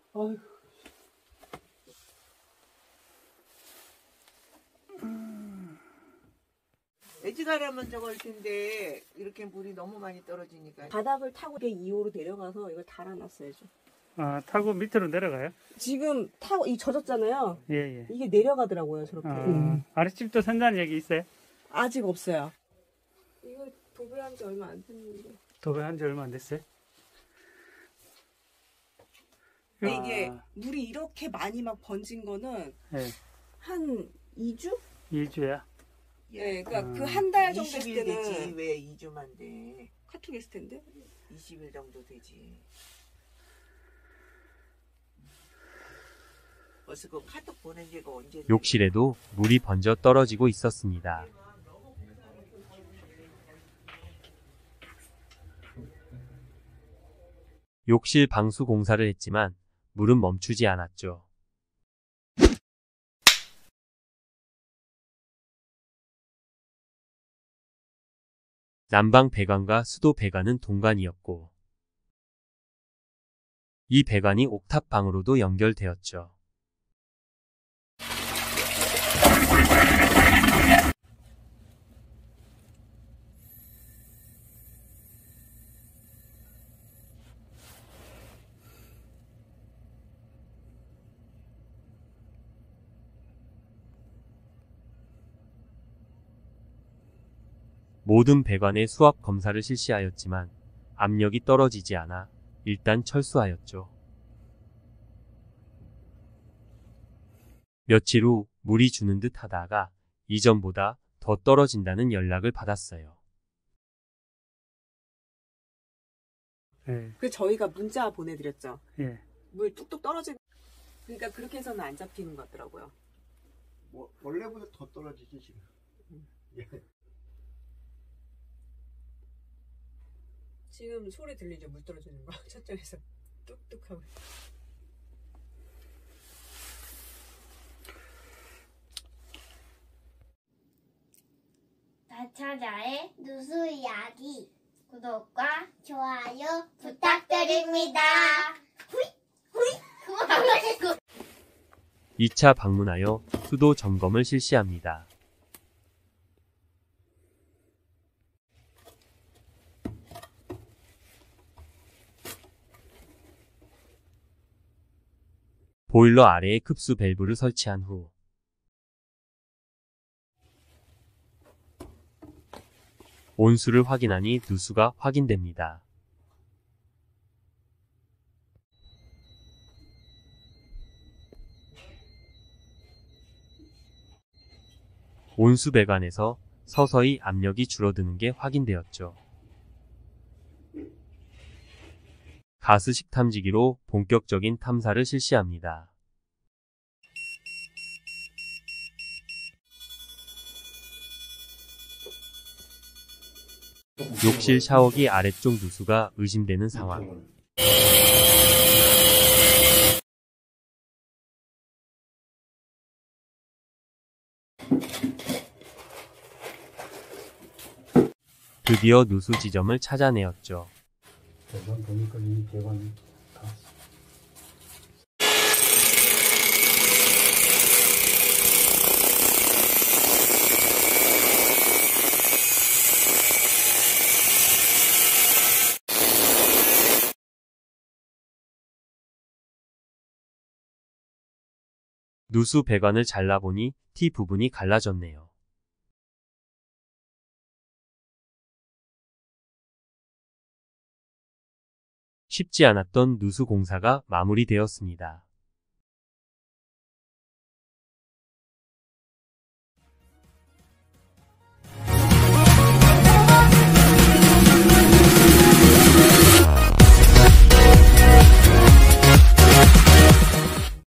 어휴. 애지가라면 저걸 텐데 이렇게 물이 너무 많이 떨어지니까. 바닥을 타고 2호로 내려가서 이걸 달아놨어야죠. 아, 타고 밑으로 내려가요? 지금 타고 이 젖었잖아요. 예, 예. 이게 내려가더라고요, 저렇게. 아랫집도 산다는 얘기 있어요? 아직 없어요. 이거 도배한 지 얼마 안 됐는데. 도배한 지 얼마 안 됐어요? 이게 물이 이렇게 많이 막 번진 거는 예. 한 2주? 2주야? 네, 그러니까 그 한 달 정도 됐을 20일 되지. 때는 왜 2주만 돼? 카톡 했을 텐데. 20일 정도 되지. 벌써 그 카톡 보낸 지가 언제? 욕실에도 물이 번져 떨어지고 있었습니다. 욕실 방수 공사를 했지만 물은 멈추지 않았죠. 난방 배관과 수도 배관은 동관이었고 이 배관이 옥탑방으로도 연결되었죠. 모든 배관의 수압 검사를 실시하였지만 압력이 떨어지지 않아 일단 철수하였죠. 며칠 후 물이 주는 듯 하다가 이전보다 더 떨어진다는 연락을 받았어요. 예. 그래서 저희가 문자 보내드렸죠. 예. 물 뚝뚝 떨어지는. 그러니까 그렇게 해서는 안 잡히는 것 같더라고요. 뭐 원래보다 더 떨어지지 지금. 예. 지금 소리 들리죠? 물 떨어지는 거. 저쪽에서 뚝뚝 하고. 다차자의 누수 이야기 구독과 좋아요 부탁드립니다. 후이 후이 그만하시고 2차 방문하여 수도 점검을 실시합니다. 보일러 아래에 급수 밸브를 설치한 후 온수를 확인하니 누수가 확인됩니다. 온수 배관에서 서서히 압력이 줄어드는 게 확인되었죠. 가스 식탐지기로 본격적인 탐사를 실시합니다. 욕실 샤워기 아래쪽 누수가 의심되는 상황. 드디어 누수 지점을 찾아내었죠. 배관 보니까 이 배관이 다 누수 배관을 잘라보니 T 부분이 갈라졌네요. 쉽지 않았던 누수 공사가 마무리되었습니다.